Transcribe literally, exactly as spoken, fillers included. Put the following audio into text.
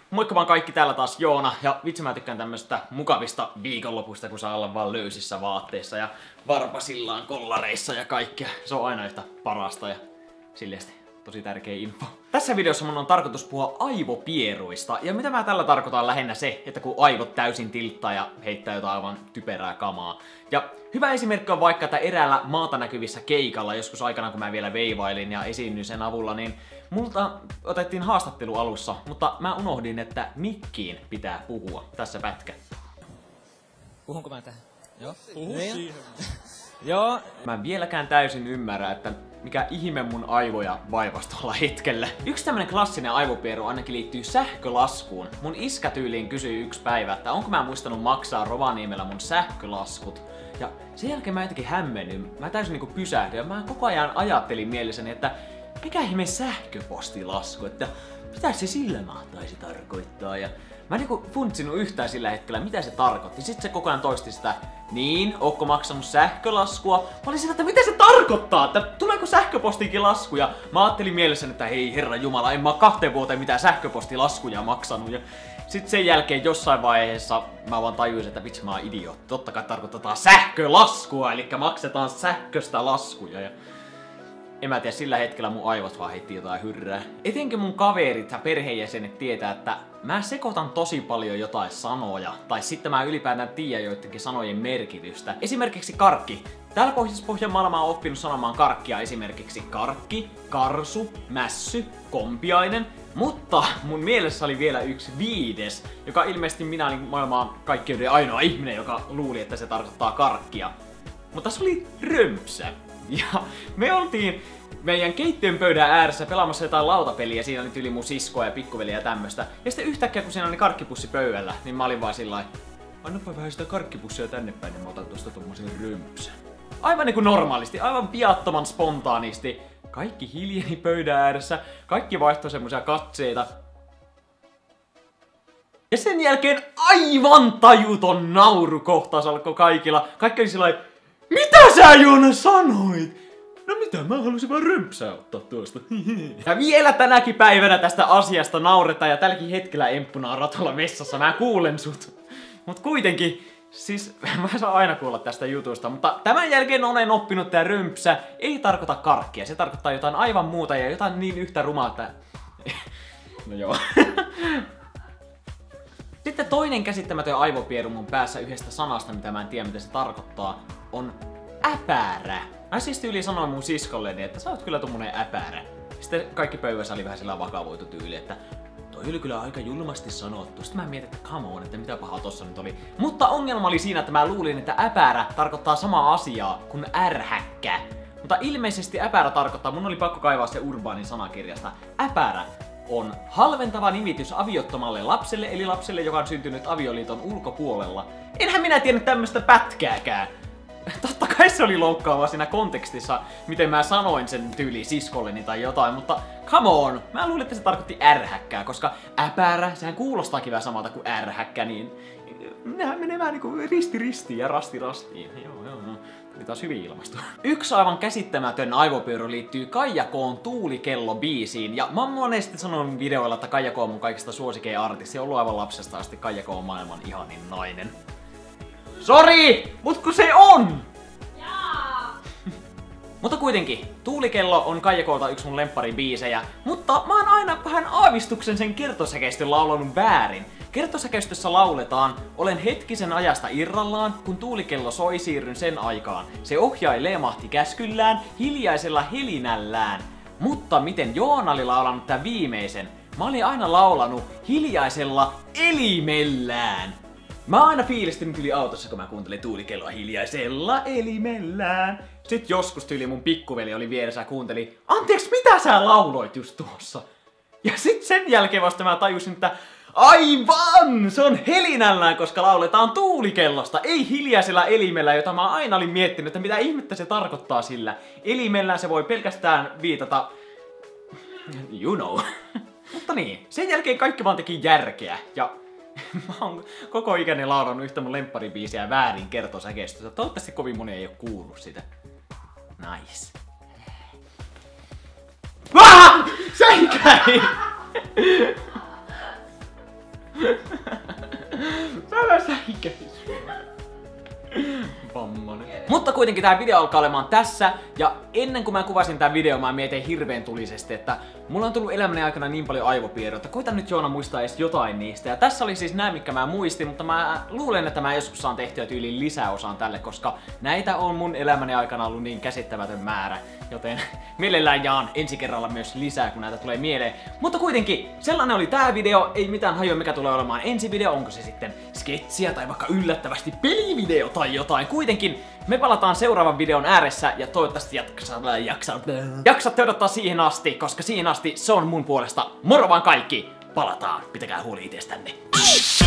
Moikka vaan kaikki, täällä taas Joona, ja vitsi mä tykkään tämmöstä mukavista viikonlopusta, kun saa olla vaan löysissä vaatteissa ja varpasillaan kollareissa ja kaikkea. Se on aina yhtä parasta ja silleesti tosi tärkeä info. Tässä videossa mun on tarkoitus puhua aivopieruista, ja mitä mä tällä tarkoitan lähinnä se, että kun aivot täysin tilttaa ja heittää jotain aivan typerää kamaa. Ja hyvä esimerkki on vaikka, että eräällä maata näkyvissä keikalla, joskus aikana kun mä vielä veivailin ja esiinnyin sen avulla, niin multa otettiin haastattelu alussa, mutta mä unohdin, että mikkiin pitää puhua. Tässä pätkä. Puhunko mä tähän? Joo. Puhu siihen. Joo. Mä en vieläkään täysin ymmärrä, että mikä ihme mun aivoja vaivasi tuolla hetkellä. Yksi tämmönen klassinen aivopieru ainakin liittyy sähkölaskuun. Mun iskä tyyliin kysyi yksi päivä, että onko mä muistanut maksaa Rovaniemellä mun sähkölaskut. Ja sen jälkeen mä jotenkin hämmennyin. Mä täysin niinku pysähdyin ja mä koko ajan ajattelin mielessäni, että mikä ihme sähköpostilasku, että mitä se sillä mahtaisi tarkoittaa. Ja mä en niinku funtsinut yhtään sillä hetkellä, mitä se tarkoitti. Sitten se koko ajan toisti sitä, niin, ootko maksanut sähkölaskua? Mä olin sitä, että mitä se tarkoittaa, että tuleeko sähköpostiinkin laskuja? Mä ajattelin mielessäni, että hei herra jumala, en mä oo kahteen vuoteen mitään sähköpostilaskuja maksanut. Ja sitten sen jälkeen jossain vaiheessa mä vaan tajusin, että vitsi mä oon idiootti. Totta kai tarkoitetaan sähkölaskua, eli maksetaan sähköstä laskuja. Ja en mä tiedä, sillä hetkellä mun aivot vaan heitti jotain hyrrää. Etenkin mun kaverit ja perheenjäsenet tietää, että mä sekoitan tosi paljon jotain sanoja. Tai sitten mä ylipäätään tiedän joidenkin sanojen merkitystä. Esimerkiksi karkki. Täällä Pohjois-Pohjanmaalla mä oon oppinut sanomaan karkkia esimerkiksi karkki, karsu, mässy, kompiainen. Mutta mun mielessä oli vielä yksi viides, joka ilmeisesti minä olin maailman kaikkeuden ainoa ihminen, joka luuli, että se tarkoittaa karkkia. Mutta se oli römpsä. Ja me oltiin meidän keittiön pöydän ääressä pelaamassa jotain lautapeliä, siinä oli tyyli mun siskoa ja pikkuveliä ja tämmöstä. Ja sitten yhtäkkiä kun siinä oli karkkipussi pöydällä, niin mä olin vaan sillai, annapa vähän sitä karkkipussia tänne päin, niin mä otan tosta tommosen römpsän. Aivan niinku normaalisti, aivan piattoman spontaanisti. Kaikki hiljeni pöydän ääressä, kaikki vaihtoi semmosia katseita. Ja sen jälkeen aivan tajuton naurukohtaus alkoi kaikilla. Kaikki oli sillai, mitä sä Joona sanoit? No mitä, mä halusin vaan römpsää ottaa tuosta. Ja vielä tänäkin päivänä tästä asiasta nauretaan ja tälläkin hetkellä emppuna on ratolla vessassa, mä kuulen sut. Mut kuitenkin, siis mä saan aina kuulla tästä jutusta, mutta tämän jälkeen olen oppinut, tää römpsä ei tarkoita karkkia, se tarkoittaa jotain aivan muuta ja jotain niin yhtä rumaa, että no joo. Sitten toinen käsittämätön aivopieru mun päässä yhdestä sanasta, mitä mä en tiedä mitä se tarkoittaa, on äpärä. Mä siis tyyliin sanoin mun siskolleni, että sä oot kyllä tommonen äpärä. Sitten kaikki pöydässä oli vähän sillä vakavoitu tyyli, että toi oli kyllä aika julmasti sanottu. Sitten mä mietin, että come on, että mitä pahaa tossa nyt oli. Mutta ongelma oli siinä, että mä luulin, että äpärä tarkoittaa samaa asiaa kuin ärhäkkä. Mutta ilmeisesti äpärä tarkoittaa, mun oli pakko kaivaa se Urbaanin sanakirjasta. Äpärä on halventava nimitys aviottomalle lapselle, eli lapselle, joka on syntynyt avioliiton ulkopuolella. Enhän minä tiennyt tämmöstä pätkääkään. Totta kai se oli loukkaava siinä kontekstissa, miten mä sanoin sen tyyliin siskolleni tai jotain, mutta come on! Mä luulin, että se tarkoitti ärhäkkää, koska äpärä, sehän kuulostaakin vähän samalta kuin ärhäkkä, niin nehän menee vähän niinku risti ristiin ja rasti rastiin. Joo, joo, joo. Oli taas hyvin ilmastu. Yksi aivan käsittämätön aivopyörä liittyy Kaija K:n Tuulikello-biisiin, ja mä oon monesti sanonut videoilla, että Kaija K on mun kaikista suosikein artisti, se on ollut aivan lapsesta asti, Kaija K on maailman ihanin nainen. Sori, mut kun se on! Jaa. Mutta kuitenkin, Tuulikello on Kaija K:lta yksi mun lempparibiisejä, mutta mä oon aina vähän aavistuksen sen kertosäkeistön laulanut väärin. Kertosäkeistössä lauletaan, olen hetkisen ajasta irrallaan, kun tuulikello soi siirryn sen aikaan. Se ohjai leemahti käskyllään, hiljaisella helinällään. Mutta miten Joona oli laulanut tän viimeisen? Mä olin aina laulanut hiljaisella elimellään. Mä aina fiilistin tyyli autossa, kun mä kuuntelin Tuulikelloa hiljaisella elimellään. Sitten joskus tyyli mun pikkuveli oli vieressä ja kuunteli, anteeksi, mitä sä lauloit just tuossa? Ja sit sen jälkeen vasta mä tajusin, että aivan! Se on helinällään, koska lauletaan tuulikellosta, ei hiljaisella elimellä, jota mä aina olin miettinyt, että mitä ihmettä se tarkoittaa sillä. Elimellään se voi pelkästään viitata, you know. Mutta niin, sen jälkeen kaikki vaan teki järkeä ja mä oon koko ikäni laulanut yhtä mun lempparibiisiä väärin kertosäkeistössä. Toivottavasti kovin moni ei oo kuullut sitä. Nice. Ah! Säikäi! kuitenkin tää video alkaa olemaan tässä, ja ennen kuin mä kuvasin tän videon, mä mietin hirveän tulisesti, että mulla on tullut elämäni aikana niin paljon aivopiirroita. Koitan nyt Joona muistaa edes jotain niistä. Ja tässä oli siis nää, mitkä mä muistin, mutta mä luulen, että mä joskus saan tehtyä tyyliin lisäosaan tälle, koska näitä on mun elämäni aikana ollut niin käsittämätön määrä. Joten mielellään jaan ensi kerralla myös lisää, kun näitä tulee mieleen. Mutta kuitenkin, sellainen oli tää video. Ei mitään hajua, mikä tulee olemaan ensi video. Onko se sitten sketsiä tai vaikka yllättävästi pelivideo tai jotain. Kuitenkin me palataan seuraavan videon ääressä ja toivottavasti jaksat, jaksat, jaksatte odottaa siihen asti, koska siihen asti se on mun puolesta. Moro vaan kaikki! Palataan! Pitäkää huoli itsestänne!